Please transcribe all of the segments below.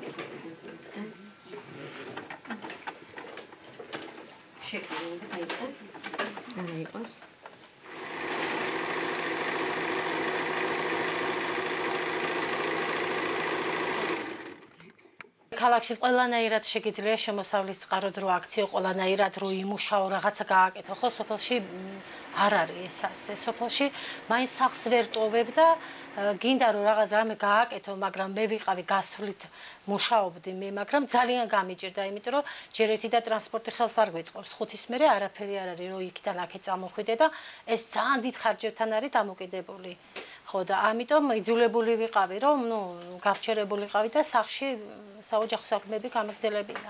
ქალაქში ყველანაირად შეგიძლია შემოსავლის წყაროდ რო აქციო, ყველანაირად რო იმუშაო, რაღაცა გააკეთო, ხო, სოფელში არ არის ეს ასე. სოფელში მაინც სახლს ვერ ტოვებ და გინდა რომ რაღაც რამე გააკეთო, მაგრამ მე ვიყავი გასვლით მუშაობდი მე, მაგრამ ძალიან გამიჭირდა, იმიტომ რომ ჯერ ერთი და ტრანსპორტი ხელს არ გვეწყობს. ხუთის მერე არაფერი არ არის, რომ იქიდან აქეთ წამოხვიდე და ეს ძალიან დიდ ხარჯებთან არის დამოკიდებული. ხო და ამიტომ იძულებული ვიყავი, რომ გავრჩერებული ვიყავი და სახლში საოჯახო საქმეები გამაგრძელებინა.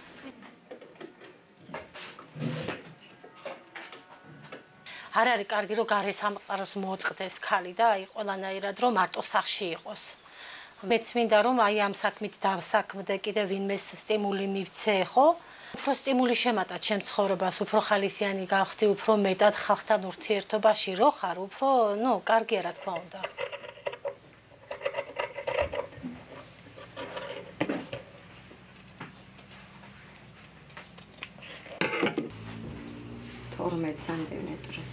არ არის კარგი, რომ გარე სამყაროს მოწყდეს ქალი და აი ყველანაირად რომ მარტო სახლში იყოს. მეც მინდა რომ აი ამ საქმით დავსაქმდე, კიდევ ვინმეს სტიმული მივცე, ხო? უფრო სტიმული შემატა ჩემ ცხოვრებას, უფრო ხალისიანი გავხდი, უფრო მეტად ხალხთან ურთიერთობაში რო ხარ, უფრო, კარგია რა თქმა უნდა. სანტიმეტრს.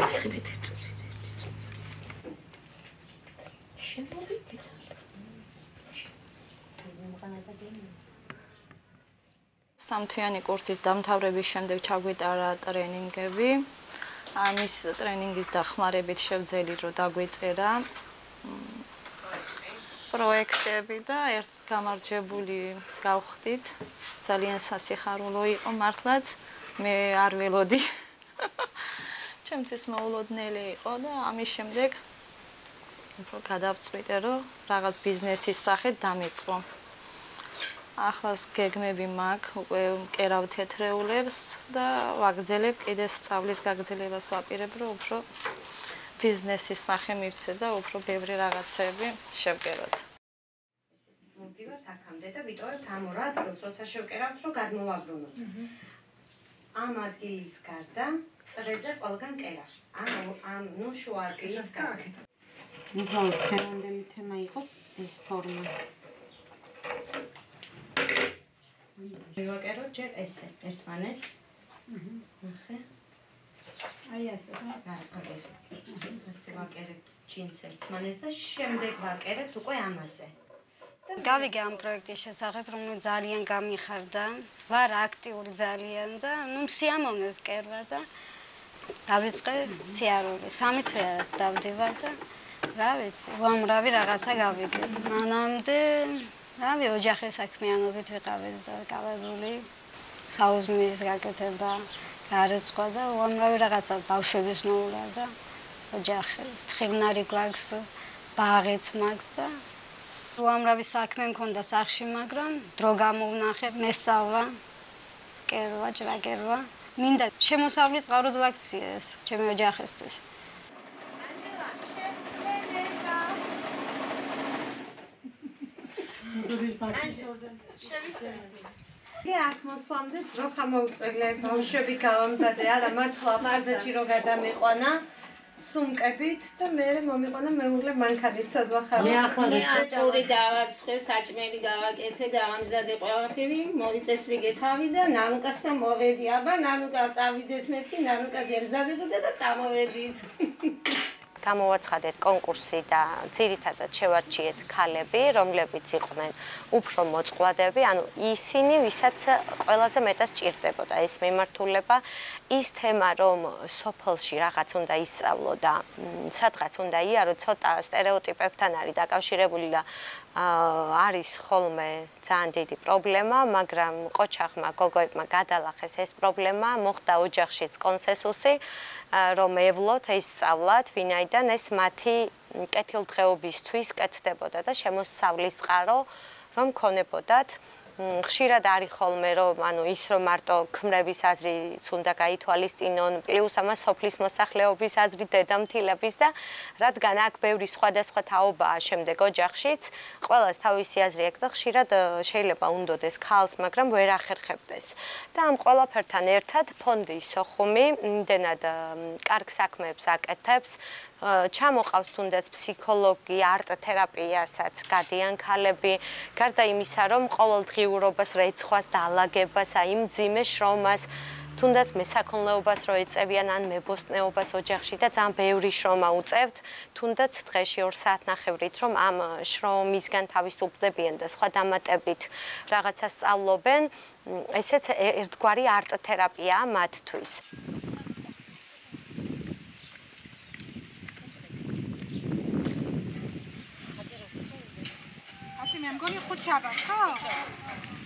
სამთვიანი კურსის დამთავრების შემდეგ ჩაგვიტარა ტრენინგები. ამის ტრენინგის დახმარებით შევძელი რომ დაგვეწერა პროექტები და ერთ გამარჯვებული გავხდით. ძალიან სასიხარულო იყო მართლაც. მე არ ველოდი. ჩემთვის მოულოდნელი იყო და ამის შემდეგ უფრო გადავწყვიტე რომ რაღაც ბიზნესის სახით დამიწყო. ახლა გეგმები მაქვს, უკვე მკერავ თეთრეულებს და ვაგრძელებ კიდე სწავლის გაგრძელებას ვაპირებ, რომ უფრო ბიზნესის სახე მივცე და უფრო ბევრი რაღაცები შევკეროთ. მოვდივართ აქამდე და ვიტოვებთ ამ ორ ადგილს, როცა შევკერავთ, რომ გადმოვაბრუნოთ. ამ ადგილის გარდა წრეზე ყველგან კერა. ამ შუა ადგილის გარდა. უბრალოდ დღევანდელი თემა იყო ეს ფორმა. მივაკეროთ ჯერ ესე, ერთმანეთს. ნახე. აი ასე რა. ასე ვაკერებთ ჩინს ერთმანეთს და შემდეგ ვაკერებთ უკვე ამაზე. გავიგე ამ პროექტის შესახებ, რომელიც ძალიან გამიხარდა. ვარ აქტიური ძალიან და სიამოვნებს კერვა და დავიწყე სიარული. 3 თვე რაც დავდივარ და რა ვიცი, უამრავი რაღაცა გავიგე. მანამდე რავი, ოჯახის საქმიანობით ვიყავი და გავაზული საუზმის გაკეთება, გარეცხვა და უამრავი რაღაცა ბავშვების მოვლა და ოჯახის ხილნარი გვაქვს, ბაღიც მაქვს და უამრავი საქმე მქონდა სახლში, მაგრამ დრო გამოვნახე, მესწავლა, კერვა, ჭრაკერვა. მინდა შემოსავლის წყაროდ ვაქციე ეს ჩემი ოჯახისთვის. აქ მოსვლამდე ძროხა მოუწველე, ბავშვები გავამზადე, არა მართლა აფხაზეთში რო გადამიყვანა. სუმკებით და მე მომიყვანა მეუღლე მანქანით ცოდვახარ. მე აკური გავაცხე, საჭმელი გავაკეთე, გავამზადე ყველაფერი, მოიწესრიგე თავი და ნანუკასთან მოვედი. აბა ნანუკა წავიდეთ მეთქი, ნანუკა ზერზადებოდა და წამოვედით. გამოვაცხადეთ კონკურსი და ძირითადად შევარჩიეთ ქალები, რომლებიც იყვნენ უფრო მოწყვლადები, ანუ ისინი, ვისაც ყველაზე მეტად სჭირდებოდა ეს მიმართულება, ის თემა, რომ სოფელში რაღაც უნდა ისწავლო და სადღაც უნდა იარო, ცოტა სტერეოტიპებთან არის დაკავშირებული და არის ხოლმე ძალიან დიდი პრობლემა, მაგრამ ყოჩაღმა გოგოებმა გადალახეს ეს პრობლემა, მოხდა ოჯახშიც კონსენსუსი, რომ ევლოთ ისწავლათ, ვინაიდან ეს მათი კეთილდღეობისთვის კეთდებოდა და შემოსავლის წყარო რომ ქონებოდათ. ხშირად არის ხოლმე რომ ის რომ მარტო ქმრების აზრიც უნდა გაითვალისწინონ, პლუს ამას სოფლის მოსახლეობის აზრი, დედამთილების და რადგან აქ ბევრი სხვადასხვა თაობაა შემდეგ ოჯახშიც, ყველას თავისი აზრი აქვს და ხშირად შეიძლება უნდოდეს ქალს, მაგრამ ვერ ახერხებდეს. და ამ ყველაფერთან ერთად ფონდი სოხუმი იმდენად კარგ საქმეებს აკეთებს, ჩამოყავს თუნდაც ფსიქოლოგი, არტ-თერაპიასაც გადიან ქალები, გარდა იმისა, რომ ყოველდღიურობას რეცხვას და ალაგებას, აი მძიმე შრომას, თუნდაც მესაქონლეობას რო ეწევიან ან მებოსტნეობას ოჯახში და ძალიან ბევრი შრომა უწევთ, თუნდაც დღეში 2 საათნახევრით, რომ ამ შრომისგან თავისუფლებიან და სხვა დამატებით რაღაცა სწავლობენ, ესეც ერთგვარი არტ-თერაპიაა მათთვის. მე მგონი 5 შაბათ, ხო?